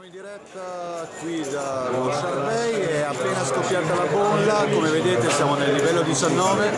in diretta qui dallo Sharpay, è appena scoppiata la bolla, come vedete siamo nel livello 19,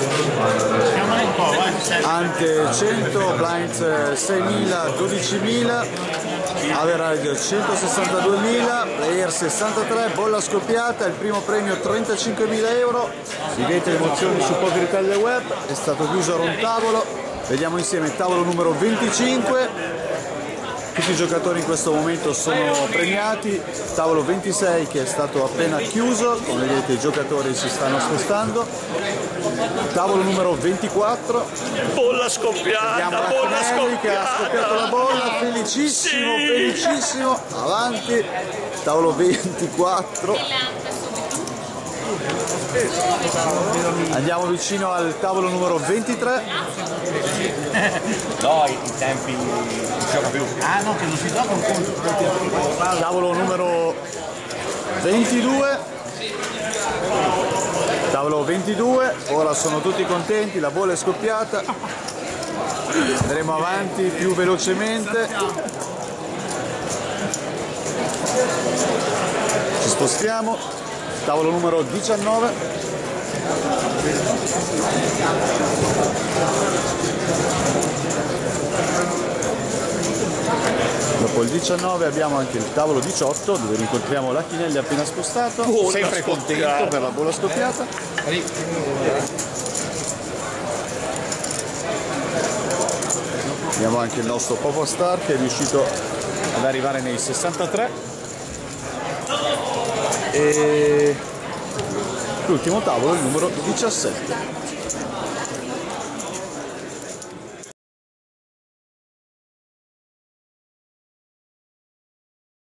ante 100, blinds 6.000, 12.000, average 162.000, player 63, bolla scoppiata, il primo premio 35.000 euro, vivete le emozioni su Poker Italia Web, è stato chiuso a un tavolo, vediamo insieme il tavolo numero 25. Tutti i giocatori in questo momento sono premiati, tavolo 26 che è stato appena chiuso, come vedete i giocatori si stanno spostando, tavolo numero 24, bolla scoppiata, vediamo la Chinelli che ha scoppiato la bolla, felicissimo, sì. Felicissimo, avanti, tavolo 24, andiamo vicino al tavolo numero 23. No, i tempi non si gioca più. Ah no, che non si gioca un conto. Tavolo numero 22. Tavolo 22, ora sono tutti contenti, la bolla è scoppiata. Andremo avanti più velocemente. Ci spostiamo. Tavolo numero 19. Dopo il 19 abbiamo anche il tavolo 18 dove incontriamo la Chinelli appena spostato, sempre contento per la bolla scoppiata. Abbiamo anche il nostro Popo Star che è riuscito ad arrivare nei 63 e l'ultimo tavolo, il numero 17.